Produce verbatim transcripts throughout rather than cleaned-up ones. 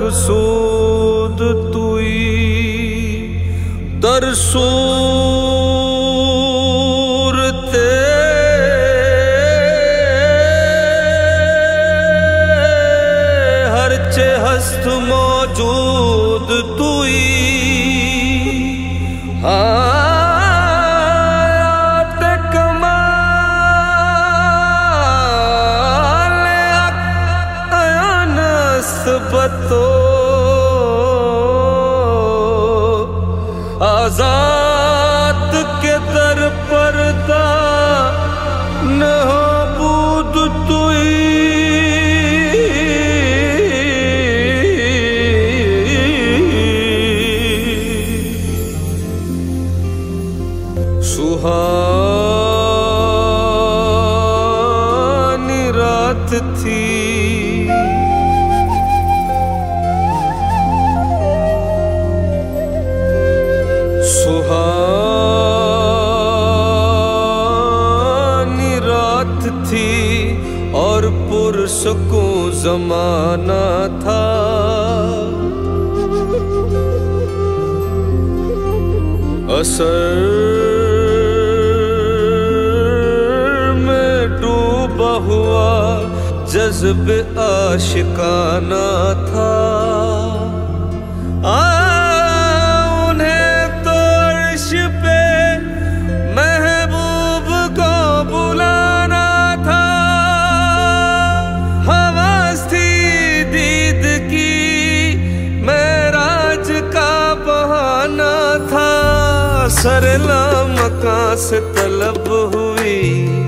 मकसूद तुई दरसूरते हरचे हस्त मौजूद तुई बतो आजाद के दर पर्दा नबूद तुई सुहानी रात थी सुहानी रात थी और पुरसुकूं ज़माना था। असर में डूबा हुआ जज्बे आशिकाना था। आ सरला मकां से तलब हुई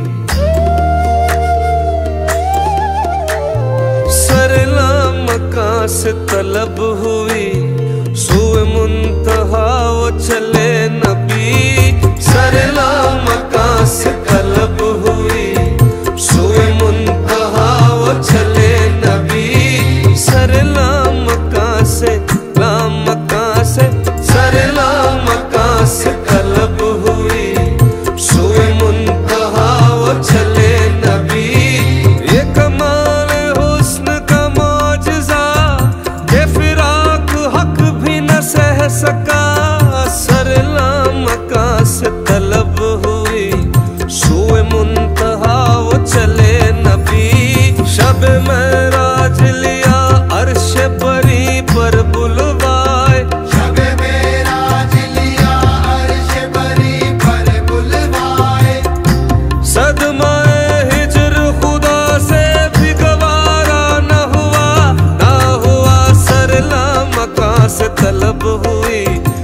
सरला मकां से तलब हुई सुए मुंतहा वो चले नबी। सरला मकां से तलब हुई सुए मुंतहा वो चले नबी। सरला मकां से ला मकां से सरला मकां से तलब हुई सुए मुंतहा वो चले नबी। ये कमाल हुस्न का मौजज़ा ये फिराक हक भी न सह सका। सरला मकां से तलब हुई सुए मुंतहा वो चले नबी। शब मेराज लिया अर्श परी पर बुलवाए से तलब हुई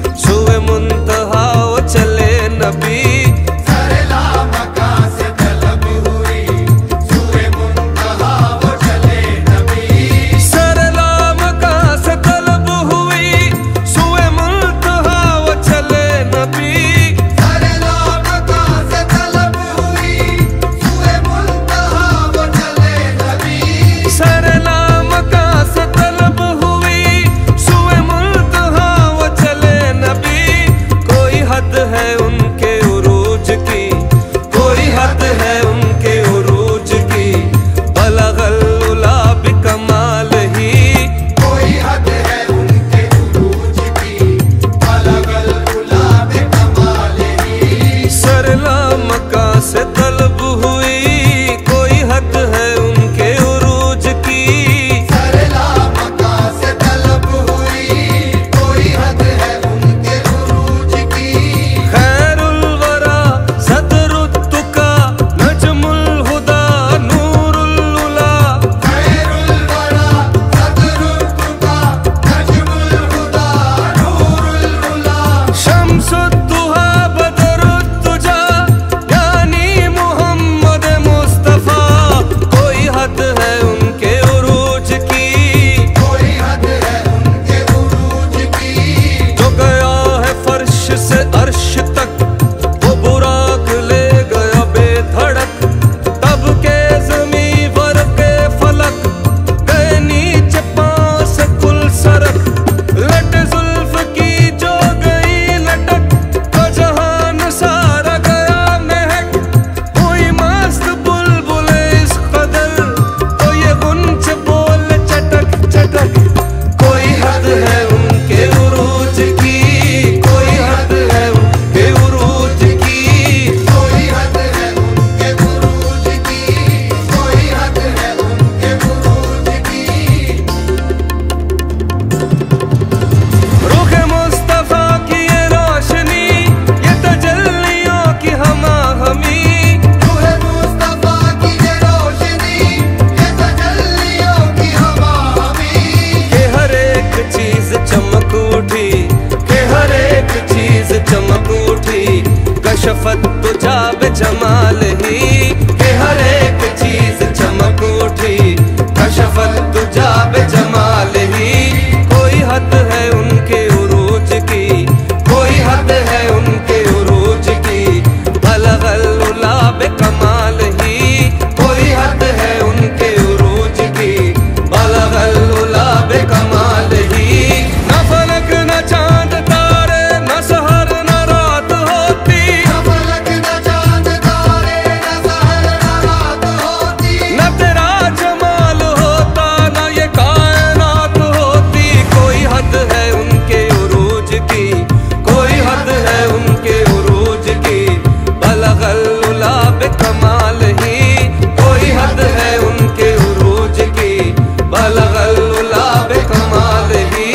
जमाल ही के हर एक चीज चमक उठी, कशफत तुजा बे जमाल ही। कोई हद है उनके उरूज की, कोई हद है उनके उरूज की, बलगल उला बे कमाल ही। कोई हद है उनके उरूज की, बलगल उला बे कमाल ही। न फलक न चांद तारे, न सहर न रात होती, न फलक न चांद तारे, न सहर न रात होती। न तेरा जमाल होता, न ये कायनात होती। कोई हद है उनके उरूज की, कोई हद है उनके उरूज की, बलगल उला बे कमाल ही। कोई हद है उनके उरूज की, बलगल उला बे कमाल ही।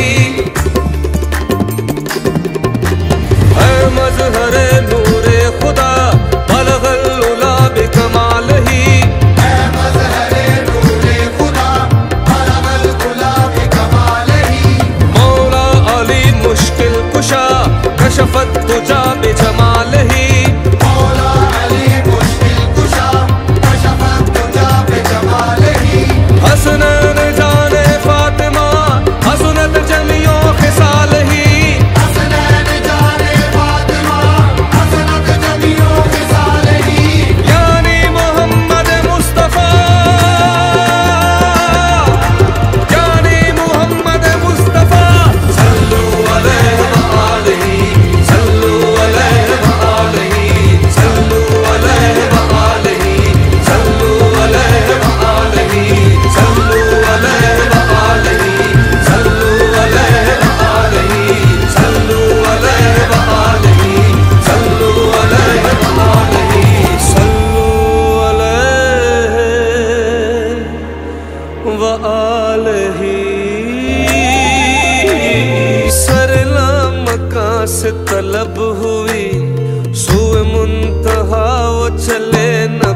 है मज़हरे नूरे खुदा, बलगल उला बे कमाल ही। है मज़हरे नूरे खुदा, बलगल उला बे कमाल ही। मौला अली मुश्किल कुशा, कशफत तुजा बे जमाल ही। मौला अली मुश्किल कुशा, कशफत तुजा बे जमाल ही। हसनैन जाने फातिमा, हसनत जमियो खिसाल ही। हसनैन जाने फातिमा, हसनत जमियो खिसाल ही। यानी मोहम्मद मुस्तफा, यानी मोहम्मद मुस्तफा। सल्लु अलैहि व आलिहि, सल्लु अलैहि व आलिहि, सल्लु अलैहि व आलिहि, सल्लु अलैहि व आलिहि, सल्लु अलैहि व आलिहि, सल्लु अलैहि व आलिहि, सल्लु अलैहि व आलिहि, सल्लु अलैहि व आलिहि, सल्लु अलैहि व आलिहि। सरला मका से तलब हुई, सुए मुंतहा वो चले न